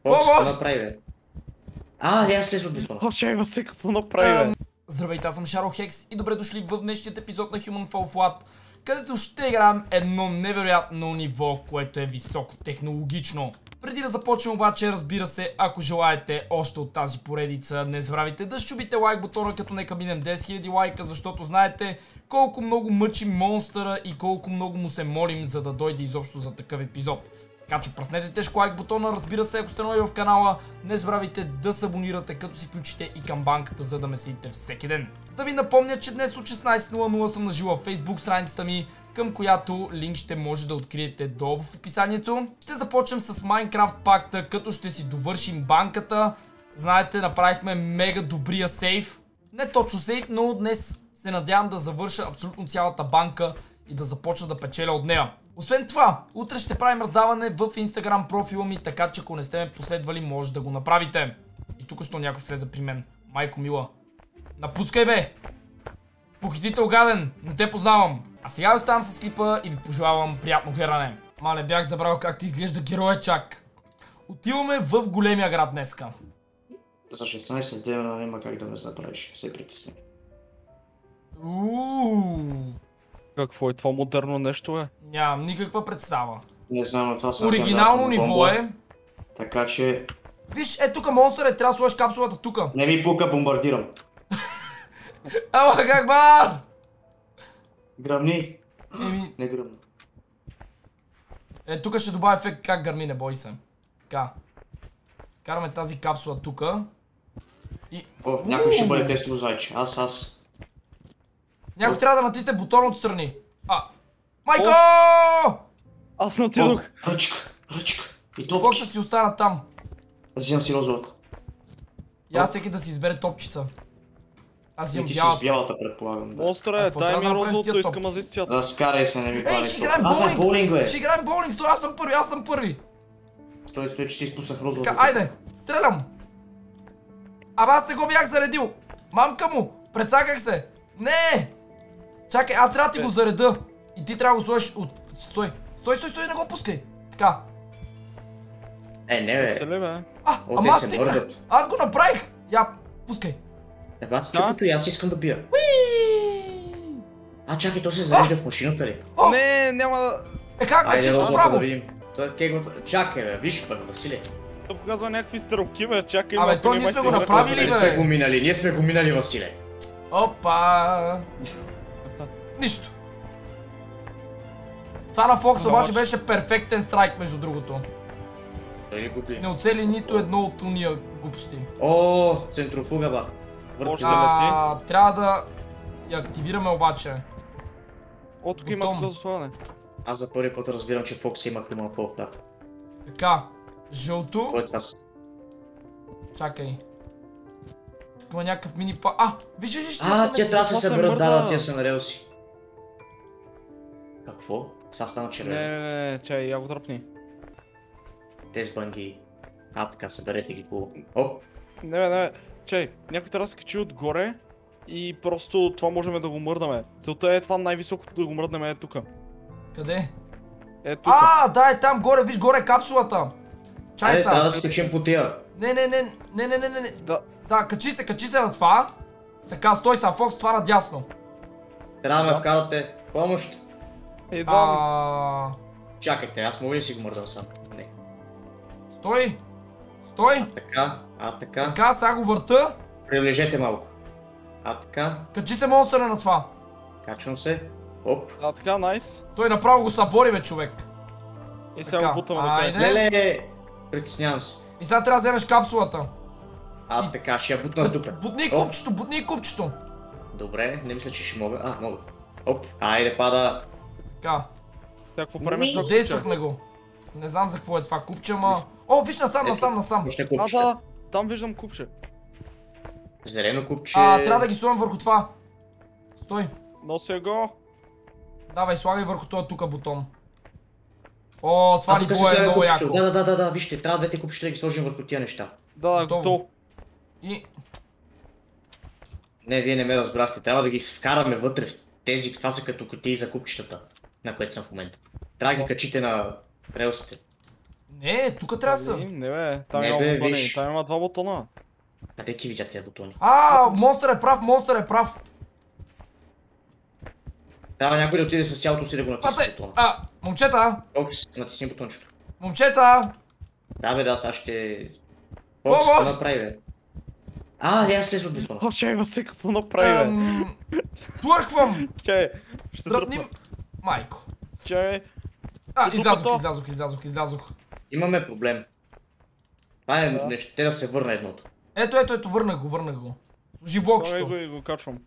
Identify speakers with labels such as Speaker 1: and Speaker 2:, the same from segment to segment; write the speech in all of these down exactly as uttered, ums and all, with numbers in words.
Speaker 1: Какво направи, бе? А, не, аз слез от бутона.
Speaker 2: О, чай, Васе, какво направи, бе?
Speaker 3: Здравейте, аз съм Шаро-Хекс и добре дошли в днешният епизод на Human Fall Flat, където ще играем едно невероятно ниво, което е високотехнологично. Преди да започнем обаче, разбира се, ако желаете още от тази поредица, не забравяйте да щупите лайк бутона, като нека минем десет хиляди лайка, защото знаете колко много мъчи монстъра и колко много му се молим, за да дойде изобщо за такъв епизод. Така че пръснете тежко лайк бутона, разбира се, ако сте нови в канала, не забравяйте да се абонирате, като си включите и камбанката, за да ме следите всеки ден. Да ви напомня, че днес от шестнайсет нула нула съм нажила в Facebook страницата ми, към която линк ще може да откриете долу в описанието. Ще започнем с Minecraft пакта, като ще си довършим банката. Знаете, направихме мега добрия сейф. Не точно сейф, но днес се надявам да завърша абсолютно цялата банка и да започна да печеля от нея. Освен това, утре ще правим раздаване в Instagram профила ми, така че ако не сте ме последвали, може да го направите. И тук що някой влезе при мен. Майко мила. Напускай, бе! Похитител гаден, не те познавам. А сега оставам с клипа и ви пожелавам приятно гледане. Мале, бях забрал как ти изглежда героя чак. Отиваме в големия град днеска.
Speaker 1: За шестнайсет дена няма как да ме забравиш, се притесни.
Speaker 3: Ууу.
Speaker 2: Какво е това модерно нещо, е?
Speaker 3: Нямам никаква представа.
Speaker 1: Не знам, но това са...
Speaker 3: Оригинално ниво е.
Speaker 1: Така че...
Speaker 3: Виж, е тука монстър е, трябва да сложиш капсулата тука.
Speaker 1: Не ми пука, бомбардирам.
Speaker 3: Ама как бар?
Speaker 1: Гръмни.
Speaker 3: Еми...
Speaker 1: Не гръмни.
Speaker 3: Е, тук ще добавя ефект как гърми, не бой се. Така. Караме тази капсула тука. И...
Speaker 1: О, някой ще бъде тестово зайче. Аз, аз.
Speaker 3: Някой трябва да натисне бутон отстрани. А! Майко!
Speaker 2: Аз не отидох.
Speaker 1: О, ръчка, ръчка. И топки.
Speaker 3: Фокса си остана там.
Speaker 1: Аз взимам си розовата.
Speaker 3: И аз всеки да си избере топчица. Аз
Speaker 1: И
Speaker 3: взимам
Speaker 1: ти си с
Speaker 3: бялата.
Speaker 1: бялата, предполагам. Да.
Speaker 2: Монстъра,
Speaker 3: какво
Speaker 2: дай
Speaker 3: трябва
Speaker 2: ми
Speaker 3: да направим с
Speaker 2: розовото,
Speaker 3: тия
Speaker 2: искам
Speaker 3: топки?
Speaker 2: аз изцвят.
Speaker 1: Да, скарай се, не ми
Speaker 3: Ей,
Speaker 1: пари.
Speaker 3: ще играем
Speaker 1: А, това е
Speaker 3: боулинг!
Speaker 1: боулинг, бе.
Speaker 3: Ще играем боулинг, стой, аз съм първи, аз съм първи.
Speaker 1: Стой, стой, че си изпуснах розовата.
Speaker 3: Така, айде, стрелям. Абе, аз не го бях заредил. Мамка му, прецаках се. Не! Чакай, аз трябва да ти го зареда. И ти трябва да го сложиш от... Стой, стой, стой, стой, не го пускай. Така.
Speaker 1: Е, не, бе.
Speaker 2: Целе, бе.
Speaker 3: А,
Speaker 1: О,
Speaker 3: ама
Speaker 1: те
Speaker 3: аз
Speaker 1: се
Speaker 3: стигнах.
Speaker 1: мърдат.
Speaker 3: Аз го направих. Я, пускай.
Speaker 1: Не бати
Speaker 2: Да.
Speaker 1: като и аз искам да бия.
Speaker 3: Уиii!
Speaker 1: А, чакай, то се зарежда в машината ли?
Speaker 3: О!
Speaker 2: Не, няма да...
Speaker 3: Е, как бе,
Speaker 1: Айде,
Speaker 3: чисто
Speaker 1: розовата да
Speaker 3: право.
Speaker 1: видим. Той е кегото... Чакай, бе, виж, бе, Василе.
Speaker 2: Да показва някакви стрелки, бе, чакай.
Speaker 3: Абе,
Speaker 2: малко,
Speaker 3: то
Speaker 2: не
Speaker 3: ние
Speaker 2: май
Speaker 3: сме
Speaker 2: се
Speaker 3: го
Speaker 2: върта.
Speaker 3: направили,
Speaker 1: Ние
Speaker 3: бе.
Speaker 1: сме го минали, ние сме го минали, Василе.
Speaker 3: Опа! Нищо. Това на Фокс обаче беше перфектен страйк, между другото.
Speaker 1: Той ли купи?
Speaker 3: Не оцели нито едно от уния глупости.
Speaker 1: О, центрофуга, ба. Върти
Speaker 2: Може
Speaker 1: за...
Speaker 2: да-
Speaker 3: А, трябва да я активираме обаче.
Speaker 2: О, тук има
Speaker 3: Бутон.
Speaker 2: такова заслане.
Speaker 1: Аз за първи път разбирам, че Фокс има Human Fall Flat.
Speaker 3: Така. Жълто.
Speaker 1: Кой е това? с-
Speaker 3: Чакай. Тук има някакъв мини па... А! Виж, виж, виж, те
Speaker 1: А,
Speaker 3: са
Speaker 1: тя трябва да се
Speaker 2: Това се
Speaker 1: съберат, да, да,
Speaker 2: мърда.
Speaker 1: тя са на релси. Какво? Сега стана
Speaker 2: Не,
Speaker 1: червено.
Speaker 2: не, не, не, чай, я го дръпни.
Speaker 1: Те с банги. А, така, съберете ги по... Оп!
Speaker 2: Не, бе, не, чай, някой трябва да се качи отгоре и просто това можем да го мърдаме. Целта е това най-високото да го мръднем е тука.
Speaker 3: Къде?
Speaker 2: Е тука.
Speaker 3: А, да, е там горе, виж горе капсулата. Чай
Speaker 1: Айде, трябва
Speaker 3: са.
Speaker 1: да се качим по тия.
Speaker 3: Не, не, не, не, не, не, не, не.
Speaker 2: Да.
Speaker 3: Да, качи се, качи се на това. Така, стой са, Фокс, това надясно.
Speaker 1: Трябва да
Speaker 2: Да.
Speaker 1: ме вкарате помощ.
Speaker 2: Едва.
Speaker 3: А,
Speaker 1: Чакайте, аз мога ли си го мърдам сам? Не.
Speaker 3: Стой. Стой.
Speaker 1: Така, а така.
Speaker 3: Така, сега го върта.
Speaker 1: Приближете малко. А така.
Speaker 3: Качи се монстъра на това.
Speaker 1: Качвам се. Оп.
Speaker 2: А така, найс.
Speaker 3: Той направо го събори, бе, човек.
Speaker 2: И сега
Speaker 3: Така,
Speaker 2: го бутаме до
Speaker 3: айде.
Speaker 2: края.
Speaker 1: Леле, притеснявам се.
Speaker 3: И сега трябва да вземеш капсулата.
Speaker 1: А така, ще я бутна с дупе.
Speaker 3: Бутни
Speaker 1: Оп.
Speaker 3: купчето, бутни купчето.
Speaker 1: Добре, не мисля, че ще мога. А, мога. Оп. Айде, пада.
Speaker 3: Така,
Speaker 2: Сега какво правим с това купче?
Speaker 3: действахме го. Не знам за какво е това купче, ама... О, виж насам, насам, насам.
Speaker 1: Още
Speaker 2: А,
Speaker 1: купче.
Speaker 2: да, там виждам купче.
Speaker 1: Зелено купче.
Speaker 3: А, трябва да ги сложим върху това. Стой.
Speaker 2: Нося го.
Speaker 3: Давай, слагай върху този тук бутон. О, това
Speaker 1: А, тук
Speaker 3: ниво
Speaker 1: се
Speaker 3: е
Speaker 1: слага
Speaker 3: много
Speaker 1: купчето.
Speaker 3: яко.
Speaker 1: Да, да, да, да, вижте, трябва двете купчета да ги сложим върху тия неща.
Speaker 2: Да, да,
Speaker 3: Готово.
Speaker 2: готово.
Speaker 3: И...
Speaker 1: Не, вие не ме разбрахте. Трябва да ги вкараме вътре в тези, това са като кутии за купчетата, на което съм в момента. Трябва да ги качите на релсите.
Speaker 3: Не, тук трябва да са.
Speaker 2: Не бе, там
Speaker 1: Не,
Speaker 2: има
Speaker 1: бе,
Speaker 2: бутони,
Speaker 1: виж.
Speaker 2: там има два бутона.
Speaker 1: Къде ги видят тия бутони?
Speaker 3: А, монстър е прав, монстър е прав.
Speaker 1: Трябва някой да отиде с тялото си да го натисне
Speaker 3: Пате,
Speaker 1: бутона.
Speaker 3: а, момчета,
Speaker 1: Фокс, натисни бутончето.
Speaker 3: момчета.
Speaker 1: Да бе, да, сега ще...
Speaker 3: Помощ!
Speaker 1: Фокс, какво направи бе? А, не, аз слез от бутона.
Speaker 2: О, чай, има се какво направи, бе.
Speaker 3: Ам, Плърквам.
Speaker 2: Чай, ще
Speaker 3: Дръпни.
Speaker 2: дръпна.
Speaker 3: Майко.
Speaker 2: Чай.
Speaker 3: А,
Speaker 2: Ето
Speaker 3: излязох,
Speaker 2: то.
Speaker 3: излязох, излязох, излязох.
Speaker 1: Имаме проблем. Това е
Speaker 2: Да.
Speaker 1: нещо, те да се върне едното.
Speaker 3: Ето, ето, ето, върнах го, върнах го. Служи
Speaker 2: Слагай го
Speaker 3: блокчето.
Speaker 2: и го качвам.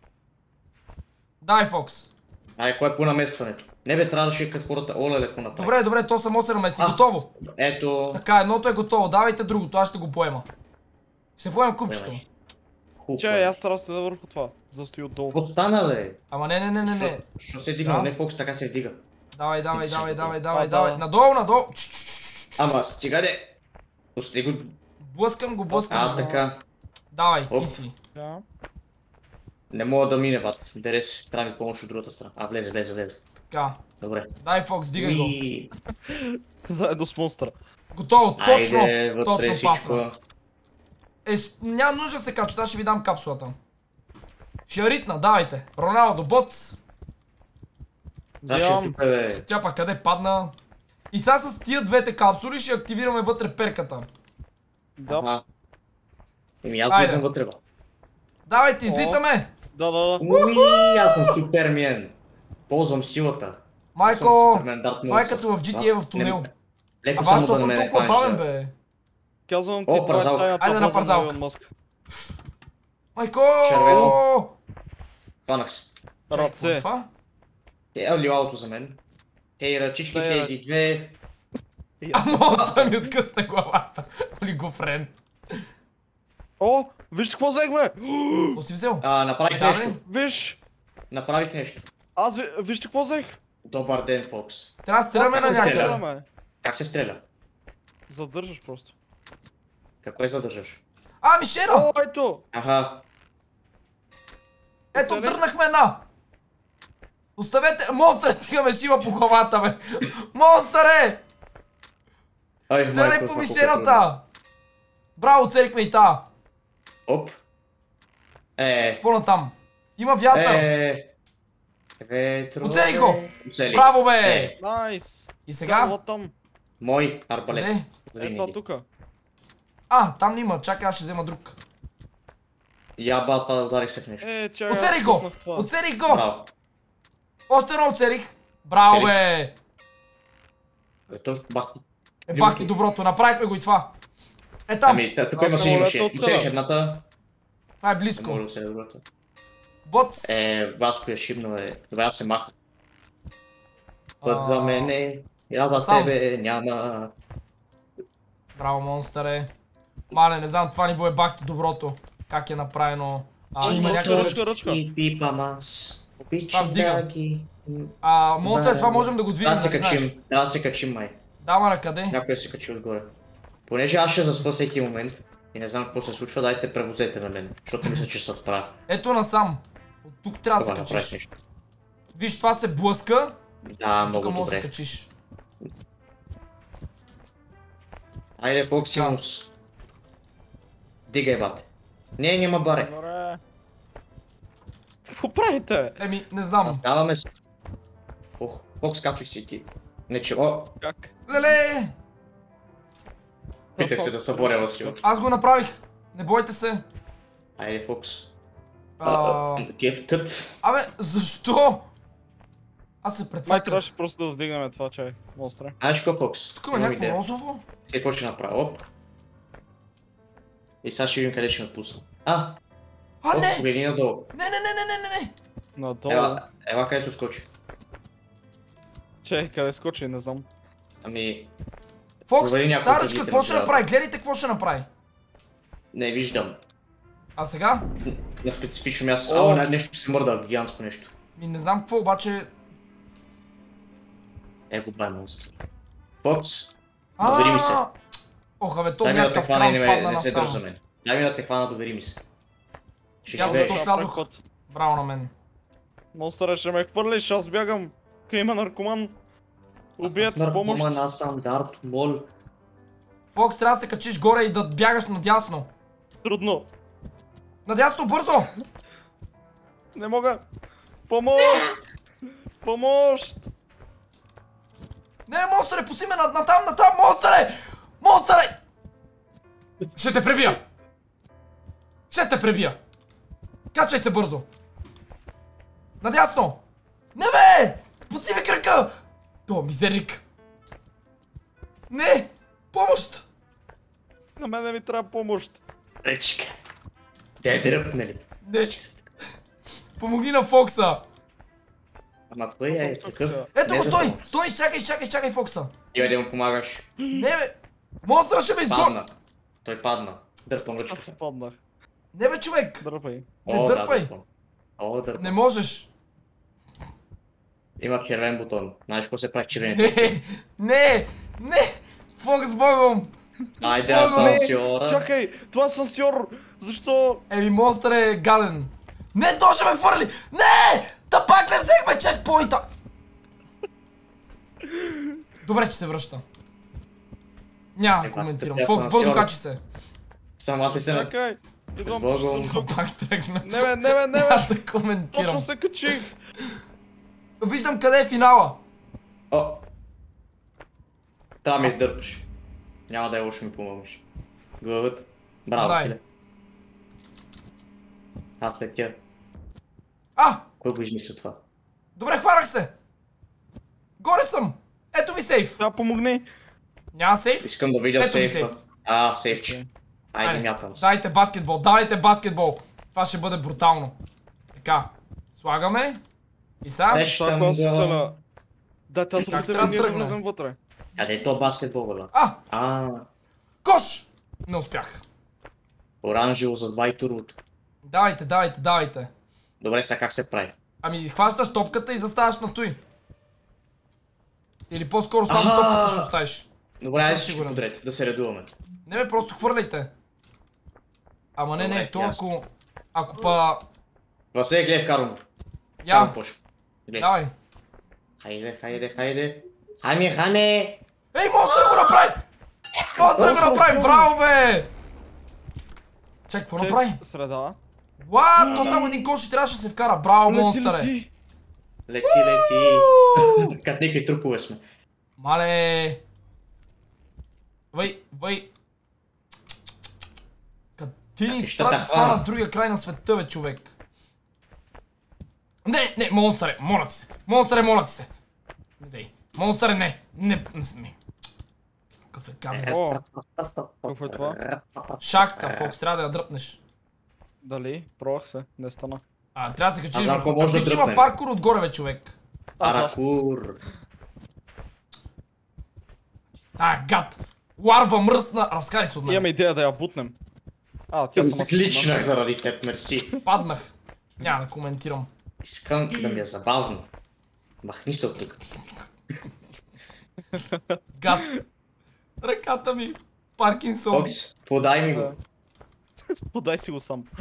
Speaker 3: Дай, Фокс.
Speaker 1: Ай, кое е по наместването? Не бе, трябваше като хората, оле, леко направи.
Speaker 3: Добре, добре, то само се намести.
Speaker 1: А.
Speaker 3: Готово.
Speaker 1: Ето...
Speaker 3: Така, едното е готово. Давайте другото, аз ще го поема. Ще поема купчето.
Speaker 1: Поемай. Хубаво.
Speaker 2: Чай, аз трябва да се върху това. Застои отдолу.
Speaker 1: Какво стана, бе?
Speaker 3: Ама не, не, не, не, не.
Speaker 1: Що- Що се е дигнал?
Speaker 3: Да.
Speaker 1: Не, Фокс, така се вдига.
Speaker 3: Давай, давай,
Speaker 1: Ти
Speaker 3: давай,
Speaker 1: си
Speaker 3: давай,
Speaker 1: готов.
Speaker 3: давай,
Speaker 2: А,
Speaker 3: давай.
Speaker 2: да.
Speaker 3: Надолу, надолу. Чш, чш, чш, чш.
Speaker 1: Ама, стига де! Пусти го...
Speaker 3: Блъскам го, блъскам
Speaker 1: А,
Speaker 3: го.
Speaker 1: така.
Speaker 3: Давай,
Speaker 1: Оп.
Speaker 3: ти си.
Speaker 2: Да.
Speaker 1: Не мога да мине, бат. Интерес, трябва ми помощ от другата страна. А, влезе, влезе, влезе.
Speaker 3: Така.
Speaker 1: Добре.
Speaker 3: Дай, Фокс, дигай го.
Speaker 1: Уи.
Speaker 2: Заедно с монстъра.
Speaker 3: Готово, точно,
Speaker 1: Айде, вътре
Speaker 3: точно
Speaker 1: всичко.
Speaker 3: пасна. Е, с- няма нужда да се качва, аз ще ви дам капсулата. Ще я ритна, давайте. Роналдо, Боц.
Speaker 1: Значи,
Speaker 2: Вземам.
Speaker 1: тук е...
Speaker 3: Тя пак къде падна. И сега с тия двете капсули ще активираме вътре перката.
Speaker 2: Да.
Speaker 1: Ага. Еми, аз
Speaker 3: Айде.
Speaker 1: влизам вътре, бе.
Speaker 3: Давайте,
Speaker 2: О.
Speaker 3: излитаме.
Speaker 2: Да, да, да.
Speaker 1: Уи, аз съм супермен. Ползвам силата. Аз съм
Speaker 3: Майко,
Speaker 1: Супермен, Дарт
Speaker 3: това е
Speaker 1: Мол.
Speaker 3: като в джи ти ей в тунел.
Speaker 1: Не- Леко
Speaker 3: Ама аз
Speaker 1: само
Speaker 3: то
Speaker 1: да
Speaker 3: съм
Speaker 1: ме
Speaker 3: толкова
Speaker 1: хванеш,
Speaker 3: бавен,
Speaker 1: да.
Speaker 3: бе.
Speaker 2: Казвам ти,
Speaker 1: О,
Speaker 2: това е
Speaker 1: парзалка.
Speaker 2: тайната
Speaker 3: Айде на
Speaker 2: база на
Speaker 3: парзалка.
Speaker 2: Илон Мъск.
Speaker 3: Майко!
Speaker 1: Червено. Хванах се.
Speaker 3: Чакай,
Speaker 2: Ръце.
Speaker 3: какво е това?
Speaker 1: Е, лилалото за мен. Ей, ръчичките,
Speaker 2: Дай,
Speaker 1: еди две.
Speaker 3: А монстра ми откъсна главата. Ли го френ.
Speaker 2: О, вижте какво взех, бе!
Speaker 3: Какво си взел?
Speaker 1: А, направих
Speaker 3: Да,
Speaker 1: нещо.
Speaker 3: бе.
Speaker 2: Виж!
Speaker 1: Направих нещо.
Speaker 2: Аз ви... вижте какво взех!
Speaker 1: Добър ден, Фокс.
Speaker 3: Трябва да стреляме на
Speaker 1: Какво
Speaker 3: някъде.
Speaker 1: стреляме?
Speaker 2: Стреляме.
Speaker 1: Как се стреля?
Speaker 2: Задържаш просто.
Speaker 1: Какво е задържаш?
Speaker 3: А, мишена!
Speaker 2: О, ето!
Speaker 1: Аха.
Speaker 3: Ето,
Speaker 2: Оцели?
Speaker 3: дърнахме една! Оставете, монстър стигаме шива по главата, бе! Монстър е!
Speaker 1: Ай,
Speaker 3: Стреляй
Speaker 1: майко,
Speaker 3: по
Speaker 1: това колко е
Speaker 3: мишената! Браво, оцелихме и та!
Speaker 1: трудно. Оп. Е.
Speaker 3: По-натам. Има вятър!
Speaker 1: Е. Ветро.
Speaker 3: Оцелих го!
Speaker 1: Оцелих.
Speaker 3: Браво, бе!
Speaker 1: Е.
Speaker 2: Найс!
Speaker 3: И сега?
Speaker 2: Сега там.
Speaker 1: Мой арбалет.
Speaker 3: Къде?
Speaker 2: Е, това тука.
Speaker 3: А, там няма, чакай, аз ще взема друг.
Speaker 1: Я бата, ударих се в нещо.
Speaker 2: Е, чай,
Speaker 3: Оцелих
Speaker 2: аз
Speaker 3: го!
Speaker 2: пуснах това.
Speaker 3: Оцелих го!
Speaker 1: Браво.
Speaker 3: Още едно оцелих! Браво,
Speaker 1: Оцелих.
Speaker 3: бе!
Speaker 1: Е, точно бах.
Speaker 3: Е, бах ти доброто, направихме го и това. Е там,
Speaker 1: Ами, та- тук
Speaker 2: Аз
Speaker 1: има
Speaker 2: не
Speaker 1: сини
Speaker 2: мога да
Speaker 1: миши.
Speaker 2: оцеля.
Speaker 1: Оцелих едната.
Speaker 3: това е
Speaker 1: Не
Speaker 3: близко.
Speaker 1: мога да оцеля другата.
Speaker 3: Боц!
Speaker 1: Е, Васко е шибно, е. Добре, аз се маха. Път за
Speaker 3: А,
Speaker 1: мене. Я за
Speaker 3: сам.
Speaker 1: тебе няма.
Speaker 3: Браво, монстъре. Мале, не знам, това ниво е бах ти доброто. Как е направено. А, има
Speaker 2: ръчка,
Speaker 3: някакви...
Speaker 2: ръчка, ръчка.
Speaker 1: И пипам аз.
Speaker 3: Това
Speaker 1: Обичам
Speaker 3: вдига.
Speaker 1: да ги...
Speaker 3: А, монстър, това
Speaker 1: Да,
Speaker 3: можем да го движим,
Speaker 1: Трябва да
Speaker 3: да
Speaker 1: се
Speaker 3: не знаеш.
Speaker 1: качим. Трябва да се качим, май.
Speaker 3: Дама на къде?
Speaker 1: Някой се качи отгоре. Понеже аз ще заспа всеки момент и не знам какво се случва, дайте превозете на мен, защото мисля, че се справя.
Speaker 3: Ето насам. От тук трябва да се
Speaker 1: Това направих
Speaker 3: качиш.
Speaker 1: нещо.
Speaker 3: Виж, това се блъска.
Speaker 1: Да,
Speaker 3: Тук
Speaker 1: много
Speaker 3: може да се
Speaker 1: добре.
Speaker 3: качиш.
Speaker 1: Айде, Фоксимус. Дигай, бате. Не, няма баре.
Speaker 2: Добре. Какво правите?
Speaker 3: Еми, не знам.
Speaker 1: Даваме се. Ох, Фокс, качвай си ти. Не че, о,
Speaker 2: Как?
Speaker 3: Леле!
Speaker 1: питах се да съборя Васил.
Speaker 3: Аз го направих. Не бойте се.
Speaker 1: Айде, Фокс.
Speaker 3: А,
Speaker 1: Get cut.
Speaker 3: Абе, защо? Аз се
Speaker 2: Май
Speaker 3: прецаках.
Speaker 2: трябваше просто да вдигнем това чай, монстра.
Speaker 1: Знаеш какво, Фокс?
Speaker 3: Тук има
Speaker 1: Имам
Speaker 3: някакво
Speaker 1: идея.
Speaker 3: розово.
Speaker 1: Сега какво ще направя? Оп. И сега ще видим къде ще ме пусна. А!
Speaker 3: А,
Speaker 1: Оп,
Speaker 3: не!
Speaker 1: гледай надолу.
Speaker 3: Не, не, не, не, не, не, не.
Speaker 2: Надолу.
Speaker 1: Ела, ела където скочи.
Speaker 2: Чай, къде скочи, не знам.
Speaker 1: Ами,
Speaker 3: Фокс,
Speaker 1: Провери някой
Speaker 3: таръчка,
Speaker 1: предите
Speaker 3: какво
Speaker 1: на
Speaker 3: ще
Speaker 1: сградата.
Speaker 3: направи? Гледайте какво ще направи.
Speaker 1: не виждам.
Speaker 3: А сега?
Speaker 1: На специфично място.
Speaker 2: О.
Speaker 1: Ало, не- нещо се мърда, гигантско нещо.
Speaker 3: Ми не знам какво, обаче...
Speaker 1: Е, го бай монстър. Фокс, довери ми се.
Speaker 3: А, Ох, абе, то
Speaker 1: Дай ми да те
Speaker 3: някакъв
Speaker 1: хвана и
Speaker 3: трам
Speaker 1: не,
Speaker 3: падна
Speaker 1: ме, не се
Speaker 3: насам.
Speaker 1: държа мен. Дай ми да те хвана, довери ми се. Ще
Speaker 3: Аз
Speaker 1: живееш.
Speaker 3: защо
Speaker 2: Това
Speaker 3: слязох?
Speaker 2: пръв път.
Speaker 3: Браво на мен.
Speaker 2: Монстъра ще ме хвърлиш, аз бягам. Къде има наркоман? Убият с помощ.
Speaker 1: Наркоман, аз съм Дарт Мол.
Speaker 3: Фокс, трябва да се качиш горе и да бягаш надясно.
Speaker 2: Трудно.
Speaker 3: Надясно, бързо!
Speaker 2: Не мога. Помощ! Помощ!
Speaker 3: Не, монстъре, пусти ме на, натам, натам, монстъре! Монстъре! Ще те пребия! Ще те пребия! Качвай се бързо! Надясно! Не бе! Пусти ми кръка! То, мизерник! Не! Помощ!
Speaker 2: На мен не ми трябва помощ.
Speaker 1: Речка. Тя е дръпнали.
Speaker 3: Не! Помогни на Фокса!
Speaker 1: Ама той е такъв.
Speaker 3: Ето
Speaker 1: Не
Speaker 3: го,
Speaker 1: да
Speaker 3: стой!
Speaker 1: знам.
Speaker 3: Стой, чакай, чакай, чакай Фокса!
Speaker 1: Ти да му помагаш.
Speaker 3: Не бе! Монстъра ще ме изгони!
Speaker 1: Падна. Той падна. Дърпам
Speaker 2: Аз
Speaker 1: ръчката.
Speaker 2: паднах.
Speaker 3: Не бе, човек!
Speaker 2: Дърпай.
Speaker 3: Не
Speaker 1: О, да,
Speaker 3: дърпай!
Speaker 1: дърпам. О, дърпам.
Speaker 3: Не можеш!
Speaker 1: Има червен бутон. Знаеш какво се прави червен?
Speaker 3: Не! Не! Не! Фокс богом!
Speaker 1: Айде,
Speaker 3: Богом!
Speaker 1: асансьора.
Speaker 2: Чакай, това е асансьор. Защо?
Speaker 3: Еми, монстър е гаден. Не, то ще ме фърли! Не! Да пак не взехме чекпоинта! Добре, че се връща. Няма да
Speaker 1: Е,
Speaker 3: коментирам.
Speaker 1: бате,
Speaker 3: Фокс,
Speaker 1: аз
Speaker 3: бързо
Speaker 1: съм
Speaker 3: качи се.
Speaker 1: Само аз ли се на...
Speaker 2: Чакай. Идвам.
Speaker 1: Богом.
Speaker 2: ще съм тук.
Speaker 3: Пак тръгна.
Speaker 2: Не бе, не бе, не
Speaker 3: Няма
Speaker 2: бе.
Speaker 3: да коментирам.
Speaker 2: Точно се качих.
Speaker 3: Виждам къде е финала.
Speaker 1: О! Трябва ми издърпаш. Няма да е лошо ми помогнеш. Главата. Браво,
Speaker 3: Знай.
Speaker 1: Силе. Аз след тя.
Speaker 3: А!
Speaker 1: Кой го измисли това?
Speaker 3: Добре, хванах се! Горе съм! Ето ви сейф!
Speaker 2: Да, помогни.
Speaker 3: Няма сейф?
Speaker 1: Искам да видя
Speaker 3: Ето ви
Speaker 1: сейфа.
Speaker 3: сейф.
Speaker 1: А, сейфче. Айде,
Speaker 3: Айде,
Speaker 1: мятам се.
Speaker 3: дайте баскетбол, давайте баскетбол! Това ще бъде брутално. Така, слагаме. И сега...
Speaker 1: Сеш.
Speaker 2: Това
Speaker 1: Щом
Speaker 2: клас
Speaker 1: да-
Speaker 2: цена. Да, тази
Speaker 3: Как
Speaker 2: сутрин
Speaker 3: трябва да
Speaker 2: ние да
Speaker 3: тръгне?
Speaker 2: влезем вътре.
Speaker 1: Къде е то баскетбол, бе?
Speaker 3: А!
Speaker 1: А,
Speaker 3: Кош! Не успях.
Speaker 1: оранжево за два и турбото.
Speaker 3: Давайте, давайте, давайте.
Speaker 1: Добре, сега как се прави?
Speaker 3: Ами хващаш топката и заставаш на той. Или по-скоро само
Speaker 1: Аха!
Speaker 3: топката ще оставиш.
Speaker 1: Добре,
Speaker 3: съм
Speaker 1: айде ще
Speaker 3: сигурен.
Speaker 1: подрете, да се редуваме.
Speaker 3: Не бе, просто хвърляйте. Ама не, не,
Speaker 1: Добре,
Speaker 3: то
Speaker 1: ясно.
Speaker 3: ако... Ако па...
Speaker 1: Васе, гледай, вкарвам.
Speaker 3: Я,
Speaker 1: Вкарвам пош. Гледай.
Speaker 3: давай.
Speaker 1: Хайде, хайде, хайде. Хаме, хаме!
Speaker 3: Ей, монстър го направи! Монстър го направи, браво бе! Чакай, какво направи?
Speaker 2: Чест, среда.
Speaker 3: Уа, то само един кош и трябваше да се вкара. Браво,
Speaker 2: Лети,
Speaker 3: монстър е.
Speaker 2: лети.
Speaker 1: Лети, лети. Като някакви трупове сме.
Speaker 3: Мале! Вай, вай! Като ти ни
Speaker 1: Ами, ще те
Speaker 3: изпрати това
Speaker 1: хвана.
Speaker 3: на другия край на света, бе, човек. Не, не, монстъре, моля ти се. Монстъре, моля ти се. Не дей. Монстъре, не. Не, не сми. Какъв е камера?
Speaker 2: О, какво е това?
Speaker 3: Шахта, Фокс, трябва да я дръпнеш.
Speaker 2: Дали? Пробвах се, не стана.
Speaker 3: А, трябва да се качиш
Speaker 1: знам
Speaker 3: върху.
Speaker 1: какво може
Speaker 3: А,
Speaker 1: да
Speaker 3: виж, има
Speaker 1: дръпне.
Speaker 3: паркур отгоре, бе, човек.
Speaker 1: Паракур.
Speaker 3: А, гад. Ларва мръсна. Разкари се от мен.
Speaker 2: Имаме идея да я бутнем. А, тя сама се
Speaker 1: Скличнах
Speaker 2: пусна.
Speaker 1: заради теб, мерси.
Speaker 3: Паднах. Няма да коментирам.
Speaker 1: Искам да ми е забавно. Махни се от тук.
Speaker 3: Гад. Ръката ми. Паркинсон.
Speaker 1: Фокс, подай ми го.
Speaker 2: Подай си го сам.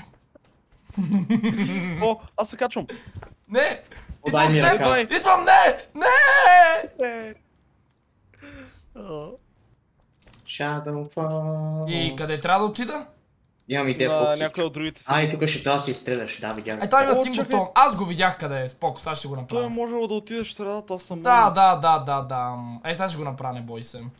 Speaker 2: О, аз се качвам.
Speaker 3: Не!
Speaker 1: Подай
Speaker 3: Идвам
Speaker 1: ми
Speaker 3: с теб!
Speaker 1: ръка.
Speaker 3: Идвам, не! Не!
Speaker 2: Е. О,
Speaker 1: Shadow Falls.
Speaker 3: И къде трябва да отида?
Speaker 1: Имам идея,
Speaker 2: На
Speaker 1: Фокси.
Speaker 2: някой от другите си.
Speaker 1: Ай, тук ще трябва да си изстреляш, да, видях.
Speaker 3: Е, там има
Speaker 2: О,
Speaker 3: син
Speaker 2: чакай.
Speaker 3: бутон. Аз го видях къде е. Споко, сега ще го
Speaker 2: Той е
Speaker 3: направя.
Speaker 2: можело да отидеш в средата, аз съм...
Speaker 3: Да, да, да, да, да. Е, сега ще го направя, не бой се.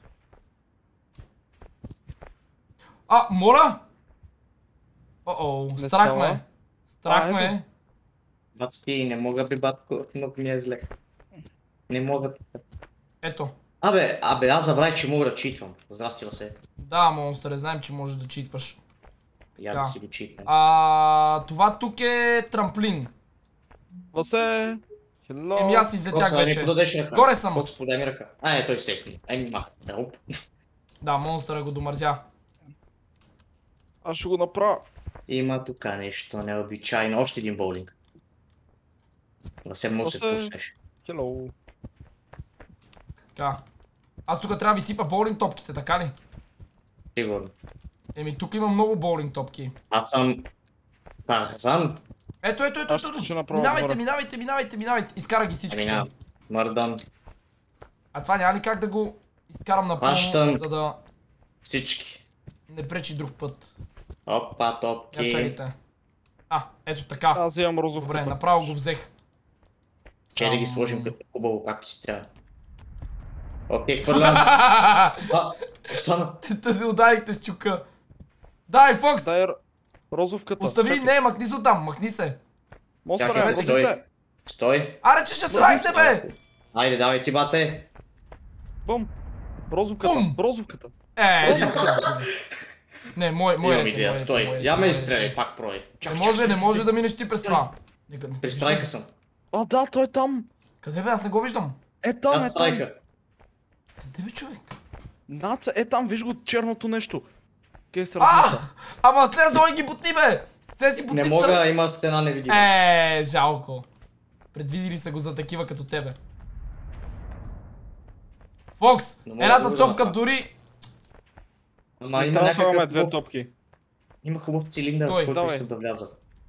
Speaker 3: А, моля? О-о,
Speaker 2: Не
Speaker 3: страх
Speaker 2: става.
Speaker 3: ме. Страх
Speaker 2: А,
Speaker 3: ме.
Speaker 2: ето.
Speaker 1: Бацки, не мога би, батко, много ми е зле. Не мога.
Speaker 3: Ето.
Speaker 1: Абе, абе, аз забравих, че мога да читвам. Здрасти, Васе.
Speaker 3: Да, монстър, знаем, че можеш да читваш.
Speaker 1: Я
Speaker 3: Да.
Speaker 1: да си го читам.
Speaker 3: А, това тук е трамплин.
Speaker 2: Васе! Хело!
Speaker 3: Еми аз
Speaker 1: Фокс,
Speaker 3: излетях
Speaker 1: да ми
Speaker 3: вече.
Speaker 1: подадеш ръка.
Speaker 3: Горе съм.
Speaker 1: Фокс, подай ми ръка. А, не, той секни. Еми, маха. Оп.
Speaker 3: Да, монстъра го домързя.
Speaker 2: Аз ще го направя.
Speaker 1: Има тук нещо необичайно. Още един боулинг. Васе, може да се
Speaker 2: Васе.
Speaker 1: пуснеш.
Speaker 2: Хело!
Speaker 3: Така. Аз тук трябва да ви сипа боулинг топките, така ли?
Speaker 1: Сигурно.
Speaker 3: Еми тук има много боулинг топки.
Speaker 1: Аз съм... Тарзан.
Speaker 3: Ето, ето, ето,
Speaker 2: Аз
Speaker 3: ето.
Speaker 2: ще направя
Speaker 3: Минавайте,
Speaker 2: отгоре.
Speaker 3: минавайте, минавайте, минавайте. Изкара ги всички.
Speaker 1: Минавам. Мърдан.
Speaker 3: А това няма ли как да го изкарам напълно,
Speaker 1: Хващам.
Speaker 3: за да...
Speaker 1: Всички.
Speaker 3: Не пречи друг път.
Speaker 1: Опа,
Speaker 3: Я
Speaker 1: топки.
Speaker 3: чакайте. А, ето така.
Speaker 2: Аз имам розов
Speaker 3: Добре,
Speaker 2: ката.
Speaker 3: направо го взех.
Speaker 1: Че да ги
Speaker 3: Ам.
Speaker 1: сложим като хубаво, както си трябва. Окей, хвърлям. А, остана.
Speaker 3: Та се ударихте с чука. Дай, Фокс!
Speaker 2: Дай р- розовката.
Speaker 3: Остави,
Speaker 2: Чакай.
Speaker 3: не, махни се оттам, махни се.
Speaker 2: Монстър,
Speaker 1: Чакай,
Speaker 2: роди
Speaker 1: стой.
Speaker 2: се.
Speaker 1: Стой.
Speaker 3: Аре, че ще страйте, бе!
Speaker 1: Айде, давай ти, бате.
Speaker 2: Бум. Розовката,
Speaker 3: Бум.
Speaker 2: розовката.
Speaker 3: Е, не, мой, мой
Speaker 1: Имам
Speaker 3: ред,
Speaker 1: идея,
Speaker 3: мой ред,
Speaker 1: стой.
Speaker 3: мой ред,
Speaker 1: Я ме
Speaker 3: мой ред.
Speaker 1: изстреляй, пак прой.
Speaker 3: Не
Speaker 1: Чак,
Speaker 3: може, не може да минеш ти през това. Нека, не те
Speaker 1: При
Speaker 3: виждам.
Speaker 1: страйка съм.
Speaker 2: А, да, той е там.
Speaker 3: Къде бе, аз не го виждам.
Speaker 2: Е там,
Speaker 1: Аз
Speaker 2: е там.
Speaker 1: страйка.
Speaker 3: Къде бе, човек?
Speaker 2: Над, е там, виж го черното нещо. Къде се
Speaker 3: А!
Speaker 2: размита.
Speaker 3: Ама слез долу и ги бутни, бе! Слез си бутни
Speaker 1: Не мога, има стена невидима.
Speaker 3: Е, жалко. Предвидили са го за такива като тебе. Фокс,
Speaker 1: Не мога
Speaker 3: едната
Speaker 1: да го
Speaker 3: топка
Speaker 1: направя.
Speaker 3: дори...
Speaker 1: Ама
Speaker 2: Не
Speaker 1: има
Speaker 2: трябва да слагаме
Speaker 1: някакъв
Speaker 2: две
Speaker 1: хубав-
Speaker 2: топки.
Speaker 1: Има хубав цилиндър,
Speaker 3: Стой,
Speaker 1: в който
Speaker 2: давай.
Speaker 1: искам да вляза.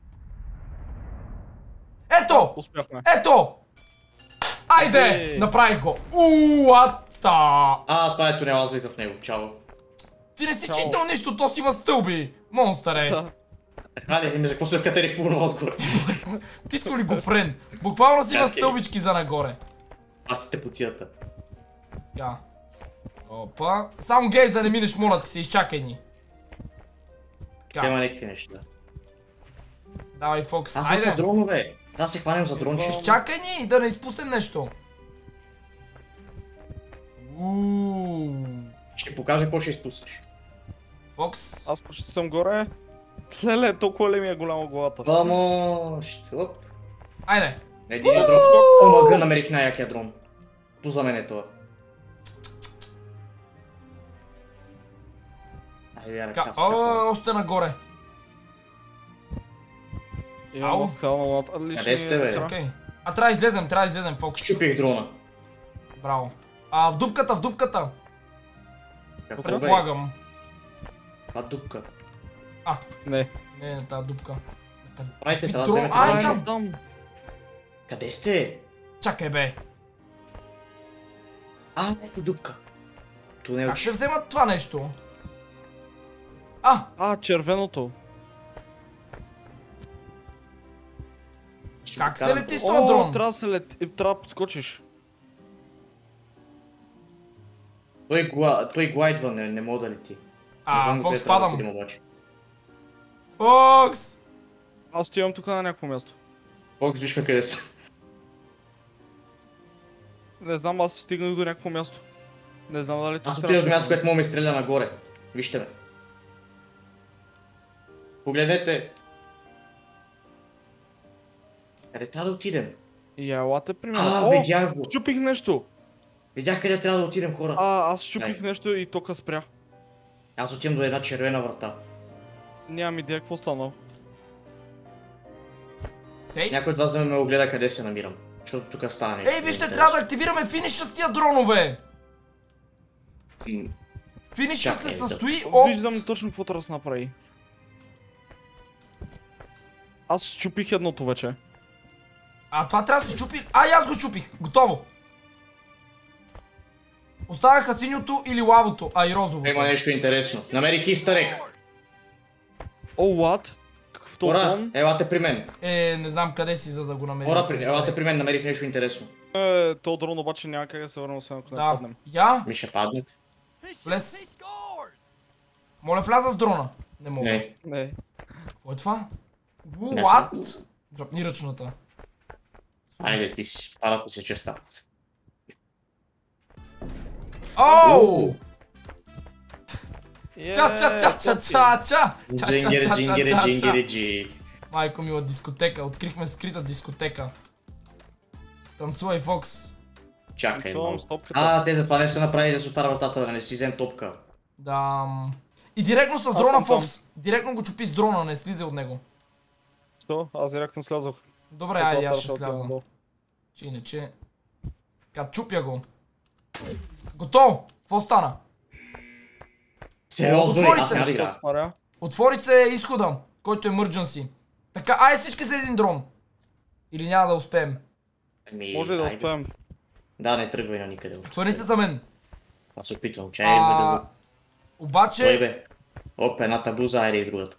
Speaker 3: Ето!
Speaker 2: Успяхме.
Speaker 3: Ето! Айде!
Speaker 2: Ей.
Speaker 3: Направих го! Уата!
Speaker 1: А, това е тунел, аз влизам в него. Чао.
Speaker 3: Ти не си
Speaker 2: Чао.
Speaker 3: читал нищо, то си има стълби! Монстър е!
Speaker 2: Да.
Speaker 1: Така ли? Име за какво се катери пълно отгоре?
Speaker 3: Ти си олигофрен! Буквално си има
Speaker 1: Чакай.
Speaker 3: стълбички за нагоре.
Speaker 1: Аз те потията.
Speaker 3: Я. Опа. Само гейс да не минеш, моля ти се, изчакай ни.
Speaker 1: Има
Speaker 3: Така.
Speaker 1: някакви неща.
Speaker 3: Давай, Фокс,
Speaker 1: Аз не са
Speaker 3: айде.
Speaker 1: дронове. Да се хванем за дронче.
Speaker 3: Изчакай ни да не изпуснем нещо. Ууу.
Speaker 1: Ще покажа какво ще изпуснеш.
Speaker 3: Фокс.
Speaker 2: Аз почти съм горе. Леле, толкова ли ми е голяма главата?
Speaker 1: Помощ! Оп.
Speaker 3: Айде.
Speaker 1: Един дрон. О, мъгъ, намерих най-якия дрон. Поза мен е това. Айде, я
Speaker 3: Така,
Speaker 1: ръка
Speaker 3: о, още нагоре. Ау.
Speaker 2: Имам силно над...
Speaker 1: Къде сте, бе?
Speaker 3: Чакай. А трябва да излезем, трябва да излезем, Фокс.
Speaker 1: Щупих дрона.
Speaker 3: Браво. А, в дупката, в дупката.
Speaker 1: Какво бе?
Speaker 3: Предполагам.
Speaker 1: Това дупка.
Speaker 2: Не.
Speaker 3: Не, не тази дупка.
Speaker 1: Айде,
Speaker 3: Какви
Speaker 1: трябва да
Speaker 3: дрон-
Speaker 1: вземете
Speaker 3: Ай,
Speaker 1: дрон.
Speaker 3: там.
Speaker 2: там.
Speaker 1: Къде сте?
Speaker 3: Чакай, бе.
Speaker 1: А, ето дупка.
Speaker 3: Как
Speaker 1: Тунелче.
Speaker 3: се вземат това нещо? А,
Speaker 2: А, червеното.
Speaker 1: Ще
Speaker 3: как
Speaker 1: го
Speaker 3: се
Speaker 1: карам
Speaker 3: лети с
Speaker 1: по-
Speaker 3: този
Speaker 2: О,
Speaker 3: дрон?
Speaker 2: трябва да се лети, трябва да подскочиш.
Speaker 1: Той, гла... Той глайдва, не, не мога да лети. Не
Speaker 3: А,
Speaker 1: знам
Speaker 3: Фокс,
Speaker 1: къде трябва да
Speaker 3: падам.
Speaker 1: отидем обаче.
Speaker 3: Фокс!
Speaker 2: Аз отивам тук на някакво място.
Speaker 1: Фокс, виж ме къде са.
Speaker 2: Не знам, аз стигнах до някакво място. Не знам дали тук
Speaker 1: Аз
Speaker 2: трябваше
Speaker 1: отидох до място,
Speaker 2: да-
Speaker 1: което мога да ме стреля нагоре. Вижте ме. Погледнете. Къде трябва да отидем?
Speaker 2: И елате при мен.
Speaker 1: А,
Speaker 2: О,
Speaker 1: видях го.
Speaker 2: щупих нещо.
Speaker 1: Видях къде трябва да отидем, хора.
Speaker 2: А, аз щупих
Speaker 1: Дай.
Speaker 2: нещо и тока спря.
Speaker 1: Аз отивам до една червена врата.
Speaker 2: Нямам идея какво стана.
Speaker 3: Сейф?
Speaker 1: Някой от вас да ме огледа къде се намирам. Защото тук става нещо.
Speaker 3: Ей, вижте,
Speaker 1: интересно.
Speaker 3: трябва да активираме финиша с тия дронове!
Speaker 1: М,
Speaker 3: Финиша
Speaker 1: Чакай,
Speaker 3: се
Speaker 1: да-
Speaker 3: състои от...
Speaker 2: Виждам точно какво трябва да се направи. Аз щупих едното вече.
Speaker 3: А това трябва да се щупи... А, и аз го щупих! Готово! Останаха синьото или лавото, а и розовото.
Speaker 1: Има нещо интересно. Намерих истарек.
Speaker 2: О, what? Какъв то
Speaker 1: Хора,
Speaker 2: тон?
Speaker 1: елате при мен.
Speaker 3: Е, не знам къде си, за да го намерим.
Speaker 1: Хора, при... елате при мен, намерих нещо интересно.
Speaker 2: Е, то дрон обаче няма как да се върне, освен ако не
Speaker 3: Да.
Speaker 2: паднем.
Speaker 3: Я?
Speaker 1: Ми ще паднат.
Speaker 3: Влез. Моля, вляза с дрона. Не мога.
Speaker 1: Не.
Speaker 2: Не.
Speaker 3: Какво е това?
Speaker 1: Не
Speaker 3: What? Дръпни ръчната.
Speaker 1: Айде ти си, падат се честа.
Speaker 3: Оу!
Speaker 2: Е,
Speaker 3: Ча, ча, ча, ча, ча, ча! Ча, ча,
Speaker 1: Джингери,
Speaker 3: ча, ча,
Speaker 1: джингери,
Speaker 3: ча, ча.
Speaker 1: джингери, джи.
Speaker 3: Майко мила, дискотека. Открихме скрита дискотека. Танцувай, Фокс.
Speaker 1: Чакай
Speaker 2: Танцувам
Speaker 1: малко.
Speaker 2: с топката.
Speaker 1: А, те затова не са направили да се отваря вратата, да не си взем топка.
Speaker 3: Да. м. И директно с
Speaker 2: Аз
Speaker 3: дрона,
Speaker 2: съм
Speaker 3: Фокс. Директно го чупи с дрона, не слизай от него.
Speaker 2: Що? Аз директно слязох.
Speaker 3: Добре,
Speaker 2: Ето,
Speaker 3: айде, аз
Speaker 2: остава
Speaker 3: ще
Speaker 2: да отивам
Speaker 3: сляза.
Speaker 2: надолу.
Speaker 3: Че иначе... Така, чупя го. Готово! Какво стана?
Speaker 1: Сериозно ли?
Speaker 3: Отвори
Speaker 1: Аз
Speaker 3: се,
Speaker 1: няма да
Speaker 2: Ще
Speaker 1: играя.
Speaker 2: отваря.
Speaker 3: Отвори се изхода, който е emergency. Така, ай всички за един дрон. Или няма да успеем.
Speaker 1: Ами,
Speaker 2: Може да
Speaker 1: айде.
Speaker 2: успеем.
Speaker 1: Да, не тръгвай на никъде.
Speaker 3: Отвори се за мен.
Speaker 1: Аз се опитвам, че е влеза.
Speaker 3: Обаче...
Speaker 1: Той бе. Оп, едната буза, айде и другата.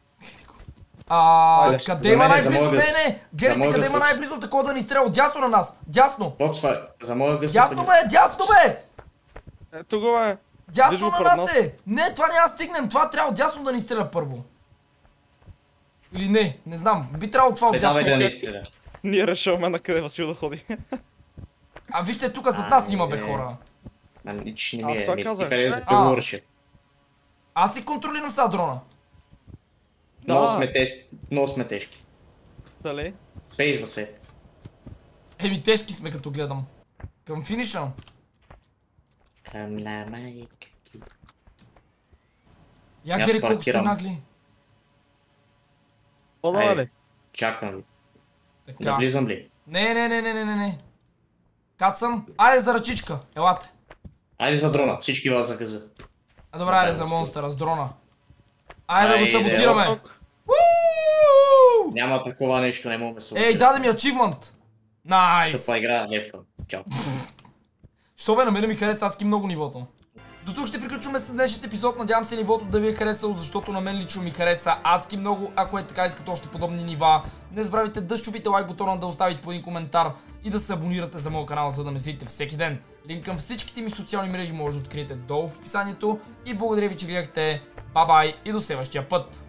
Speaker 3: А,
Speaker 1: Айде,
Speaker 3: къде
Speaker 1: за
Speaker 3: има
Speaker 1: мен е за
Speaker 3: най-близо?
Speaker 1: моя
Speaker 3: Не,
Speaker 1: гъс.
Speaker 3: не! Гледайте
Speaker 1: моя
Speaker 3: къде
Speaker 1: гъс,
Speaker 3: има
Speaker 1: Фокс.
Speaker 3: най-близо такова да ни стреля. Дясно на нас! Дясно!
Speaker 1: Фокс, за моя гъс.
Speaker 3: Дясно бе! Дясно бе!
Speaker 2: Ето го бе. Виж
Speaker 3: Дясно
Speaker 2: го
Speaker 3: на
Speaker 2: пред
Speaker 3: нас
Speaker 2: нас.
Speaker 3: е! Не, това няма да стигнем. Това трябва дясно да ни стреля първо. Или не, не знам. Би трябвало това от
Speaker 1: Не
Speaker 3: дясно.
Speaker 1: давай да не изстреля.
Speaker 2: Ние решаваме на къде Васил да ходи.
Speaker 3: А вижте, тук зад нас има бе
Speaker 1: Ай,
Speaker 3: хора.
Speaker 1: А, нич не ми
Speaker 2: Аз
Speaker 1: е,
Speaker 2: това
Speaker 1: не
Speaker 2: казах.
Speaker 1: къде да
Speaker 3: А.
Speaker 1: говориш.
Speaker 3: Аз си контролирам сега дрона.
Speaker 1: Много
Speaker 2: Да.
Speaker 1: сме тежки. Много сме тежки.
Speaker 2: Дали?
Speaker 1: Спейзва се.
Speaker 3: Еми тежки сме като гледам. Към финиша.
Speaker 1: Към на майка ти.
Speaker 3: Я
Speaker 1: Аз
Speaker 3: гледай колко сте
Speaker 1: паркирам.
Speaker 3: нагли.
Speaker 2: По-добре
Speaker 1: Айде.
Speaker 2: ли?
Speaker 1: Чакам ви.
Speaker 3: Така.
Speaker 1: Навлизам ли?
Speaker 3: Не, не, не, не, не, не, не. Кацам. Айде за ръчичка. Елате.
Speaker 1: Айде за дрона, всички вас за гъза.
Speaker 3: А добре, айде за монстъра с дрона. Айде да го
Speaker 1: Айде,
Speaker 3: саботираме.
Speaker 2: Тук.
Speaker 3: Уу!
Speaker 1: Няма такова нещо, не мога да се
Speaker 3: Ей, даде ми ачивмент. Найс.
Speaker 1: Тъпа игра, левка. Чао.
Speaker 3: Що бе, на мене ми хареса адски много нивото. До тук ще приключваме с днешният епизод. Надявам се нивото да ви е харесало, защото на мен лично ми хареса адски много. Ако е така, искате още подобни нива, не забравяйте да щупите лайк бутона, да оставите по един коментар и да се абонирате за моят канал, за да ме следите всеки ден. Линк към всичките ми социални мрежи може да откриете долу в описанието. И благодаря ви, че гледахте. Бай-бай и до следващия път!